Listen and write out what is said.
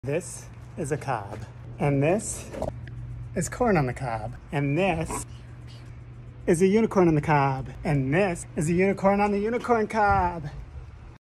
This is a cob, and this is corn on the cob, and this is a unicorn on the cob, and this is a unicorn on the unicorn cob.